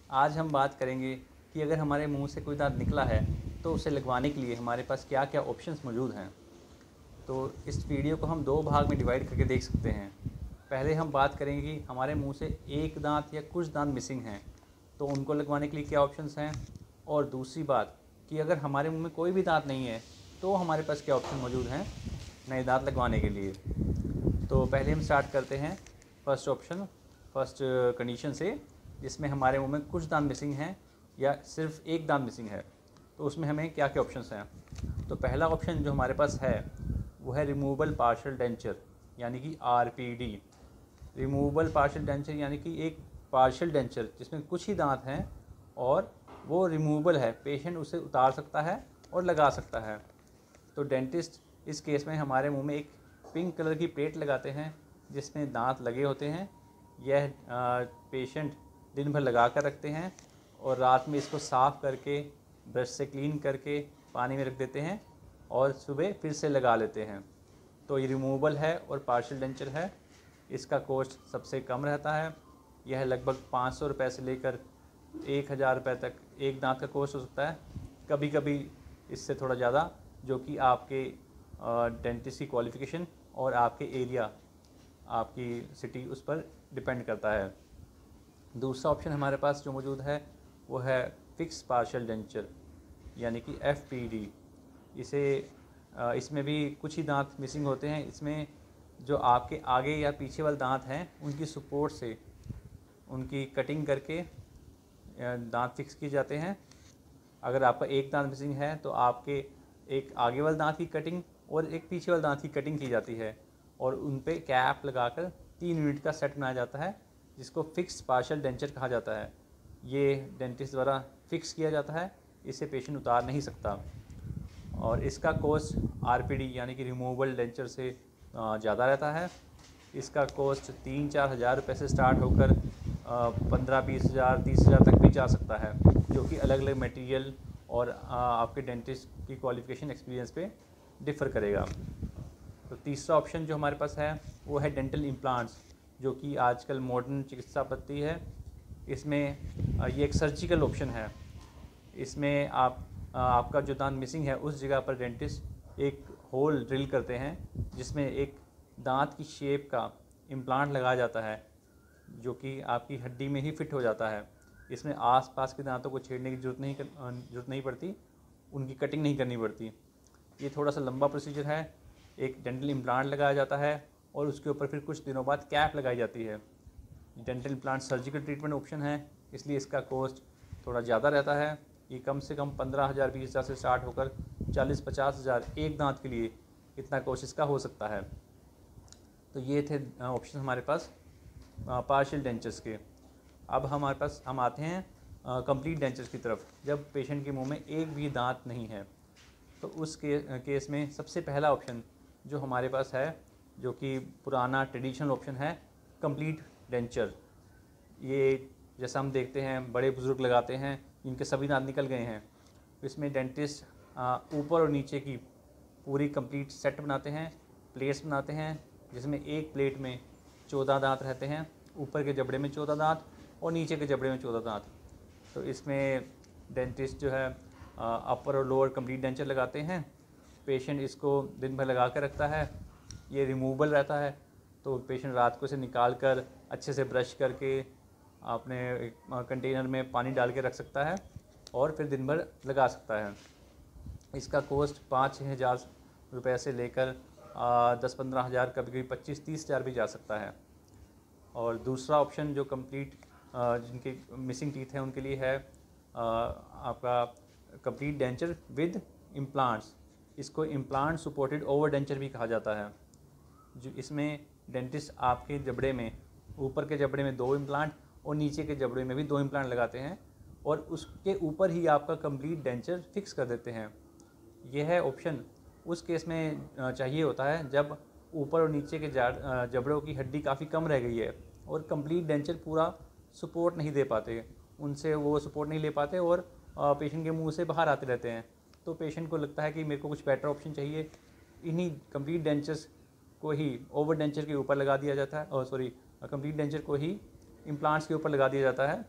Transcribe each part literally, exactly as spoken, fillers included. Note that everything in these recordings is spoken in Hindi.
आज हम बात करेंगे कि अगर हमारे मुंह से कोई दांत निकला है तो उसे लगवाने के लिए हमारे पास क्या क्या ऑप्शंस मौजूद हैं। तो इस वीडियो को हम दो भाग में डिवाइड करके देख सकते हैं। पहले हम बात करेंगे कि हमारे मुंह से एक दांत या कुछ दांत मिसिंग हैं तो उनको लगवाने के लिए क्या ऑप्शंस हैं, और दूसरी बात कि अगर हमारे मुंह में कोई भी दांत नहीं है तो हमारे पास क्या ऑप्शन मौजूद हैं नए दांत लगवाने के लिए। तो पहले हम स्टार्ट करते हैं फर्स्ट ऑप्शन फर्स्ट कंडीशन से, जिसमें हमारे मुंह में कुछ दांत मिसिंग हैं या सिर्फ एक दांत मिसिंग है। तो उसमें हमें क्या क्या ऑप्शंस हैं। तो पहला ऑप्शन जो हमारे पास है वो है रिमूवल पार्शियल डेंचर, यानी कि R P D. Removal partial denture यानी कि एक पार्शियल डेंचर जिसमें कुछ ही दांत हैं और वो रिमूवल है, पेशेंट उसे उतार सकता है और लगा सकता है। तो डेंटिस्ट इस केस में हमारे मुंह में एक पिंक कलर की प्लेट लगाते हैं जिसमें दांत लगे होते हैं। यह पेशेंट दिन भर लगा कर रखते हैं और रात में इसको साफ़ करके ब्रश से क्लीन करके पानी में रख देते हैं और सुबह फिर से लगा लेते हैं। तो ये रिमूवल है और पार्शियल डेंचर है। इसका कॉस्ट सबसे कम रहता है। यह लगभग पाँच सौ रुपये से लेकर एक हज़ार रुपये तक एक दांत का कॉस्ट हो सकता है, कभी कभी इससे थोड़ा ज़्यादा, जो कि आपके डेंटिस्ट की क्वालिफ़िकेशन और आपके एरिया, आपकी सिटी, उस पर डिपेंड करता है। दूसरा ऑप्शन हमारे पास जो मौजूद है वो है फिक्स पार्शियल डेंचर, यानी कि एफ पी डी। इसे इसमें भी कुछ ही दांत मिसिंग होते हैं। इसमें जो आपके आगे या पीछे वाले दांत हैं उनकी सपोर्ट से उनकी कटिंग करके दांत फिक्स किए जाते हैं। अगर आपका एक दांत मिसिंग है तो आपके एक आगे वाले दांत की कटिंग और एक पीछे वाले दांत की कटिंग की जाती है और उन पे कैप लगाकर तीन यूनिट का सेट बनाया जाता है जिसको फिक्स पार्शियल डेंचर कहा जाता है। ये डेंटिस्ट द्वारा फिक्स किया जाता है, इसे पेशेंट उतार नहीं सकता। और इसका कॉस्ट आरपीडी यानी कि रिमूवल डेंचर से ज़्यादा रहता है। इसका कॉस्ट तीन चार हज़ार रुपये से स्टार्ट होकर पंद्रह बीस हज़ार तीस हज़ार तक भी जा सकता है, जो कि अलग अलग मटेरियल और आपके डेंटिस्ट की क्वालिफ़िकेशन एक्सपीरियंस पे डिफ़र करेगा। तो तीसरा ऑप्शन जो हमारे पास है वो है डेंटल इम्प्लांट्स, जो कि आजकल मॉडर्न चिकित्सा पद्धति है। इसमें ये एक सर्जिकल ऑप्शन है। इसमें आप आपका जो दांत मिसिंग है उस जगह पर डेंटिस्ट एक होल ड्रिल करते हैं जिसमें एक दांत की शेप का इम्प्लांट लगाया जाता है जो कि आपकी हड्डी में ही फिट हो जाता है। इसमें आसपास के दांतों को छेड़ने की जरूरत नहीं कर जरूरत नहीं पड़ती, उनकी कटिंग नहीं करनी पड़ती। ये थोड़ा सा लंबा प्रोसीजर है। एक डेंटल इम्प्लांट लगाया जाता है और उसके ऊपर फिर कुछ दिनों बाद कैप लगाई जाती है। Dental implant surgical treatment option है, इसलिए इसका कॉस्ट थोड़ा ज़्यादा रहता है। ये कम से कम पंद्रह हज़ार बीस हज़ार से स्टार्ट होकर चालीस पचास हज़ार एक दांत के लिए इतना कॉस्ट इसका हो सकता है। तो ये थे ऑप्शन हमारे पास पार्शियल डेंचर्स के। अब हमारे पास हम आते हैं कंप्लीट डेंचर्स की तरफ। जब पेशेंट के मुंह में एक भी दांत नहीं है तो उस के, केस में सबसे पहला ऑप्शन जो हमारे पास है, जो कि पुराना ट्रेडिशनल ऑप्शन है, कंप्लीट डेंचर। ये जैसा हम देखते हैं बड़े बुज़ुर्ग लगाते हैं जिनके सभी दांत निकल गए हैं। इसमें डेंटिस्ट ऊपर और नीचे की पूरी कंप्लीट सेट बनाते हैं, प्लेट्स बनाते हैं, जिसमें एक प्लेट में चौदह दांत रहते हैं, ऊपर के जबड़े में चौदह दांत और नीचे के जबड़े में चौदह दांत। तो इसमें डेंटिस्ट जो है अपर और लोअर कंप्लीट डेंचर लगाते हैं। पेशेंट इसको दिन भर लगा कर रखता है। ये रिमूवेबल रहता है, तो पेशेंट रात को इसे निकाल कर अच्छे से ब्रश करके अपने कंटेनर में पानी डाल के रख सकता है और फिर दिन भर लगा सकता है। इसका कॉस्ट पाँच छः हज़ार रुपये से लेकर दस पंद्रह हज़ार, कभी कभी पच्चीस तीस हज़ार भी जा सकता है। और दूसरा ऑप्शन जो कंप्लीट जिनके मिसिंग टीथ हैं उनके लिए है आपका कंप्लीट डेंचर विद इम्प्लांट्स। इसको इम्प्लांट सपोर्टेड ओवर डेंचर भी कहा जाता है। जो इसमें डेंटिस्ट आपके जबड़े में, ऊपर के जबड़े में दो इम्प्लांट और नीचे के जबड़े में भी दो इम्प्लांट लगाते हैं और उसके ऊपर ही आपका कंप्लीट डेंचर फिक्स कर देते हैं। यह है ऑप्शन उस केस में चाहिए होता है जब ऊपर और नीचे के जबड़ों की हड्डी काफ़ी कम रह गई है और कंप्लीट डेंचर पूरा सपोर्ट नहीं दे पाते, उनसे वो सपोर्ट नहीं ले पाते और पेशेंट के मुंह से बाहर आते रहते हैं। तो पेशेंट को लगता है कि मेरे को कुछ बेटर ऑप्शन चाहिए, इन्हीं कंप्लीट डेंचर्स को ही ओवर डेंचर के ऊपर लगा दिया जाता है, और सॉरी कंप्लीट डेंचर को ही इम्प्लांट्स के ऊपर लगा दिया जाता है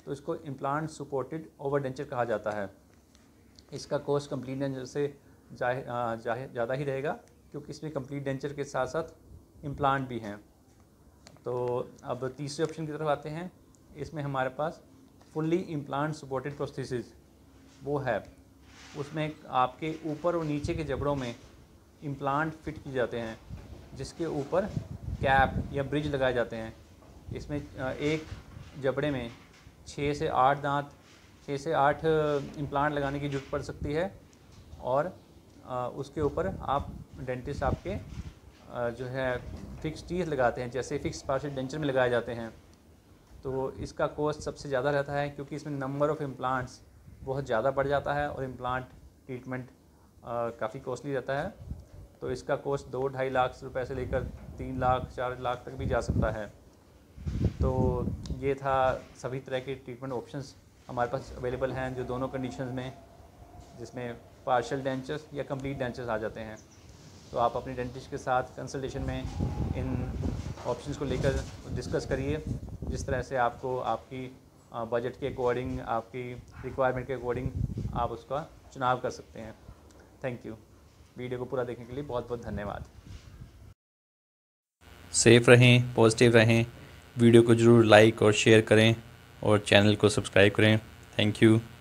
तो इसको इम्प्लांट सपोर्टेड ओवरडेंचर कहा जाता है। इसका कॉस्ट कंप्लीट डेंचर से ज़्यादा ही रहेगा, क्योंकि इसमें कंप्लीट डेंचर के साथ साथ इम्प्लांट भी हैं। तो अब तीसरे ऑप्शन की तरफ आते हैं। इसमें हमारे पास फुल्ली इम्प्लांट सपोर्टेड प्रोस्थेसिस वो है। उसमें आपके ऊपर और नीचे के जबड़ों में इम्प्लांट फिट किए जाते हैं, जिसके ऊपर कैप या ब्रिज लगाए जाते हैं। इसमें एक जबड़े में छः से आठ दांत छः से आठ इम्प्लांट लगाने की ज़रूरत पड़ सकती है, और उसके ऊपर आप डेंटिस्ट आपके जो है फिक्स टीथ लगाते हैं, जैसे फिक्स पार्शियल डेंचर में लगाए जाते हैं। तो इसका कॉस्ट सबसे ज़्यादा रहता है, क्योंकि इसमें नंबर ऑफ़ इम्प्लांट्स बहुत ज़्यादा बढ़ जाता है और इम्प्लांट ट्रीटमेंट काफ़ी कॉस्टली रहता है। तो इसका कॉस्ट दो ढाई लाख रुपए से लेकर तीन लाख चार लाख तक भी जा सकता है। तो ये था सभी तरह के ट्रीटमेंट ऑप्शंस हमारे पास अवेलेबल हैं, जो दोनों कंडीशंस में, जिसमें पार्शियल डेंचर्स या कंप्लीट डेंचर्स आ जाते हैं। तो आप अपने डेंटिस्ट के साथ कंसल्टेशन में इन ऑप्शंस को लेकर डिस्कस करिए, जिस तरह से आपको आपकी बजट के अकॉर्डिंग, आपकी रिक्वायरमेंट के अकॉर्डिंग आप उसका चुनाव कर सकते हैं। Thank you. वीडियो को पूरा देखने के लिए बहुत बहुत धन्यवाद। सेफ़ रहें, पॉजिटिव रहें। वीडियो को ज़रूर लाइक और शेयर करें और चैनल को सब्सक्राइब करें। Thank you.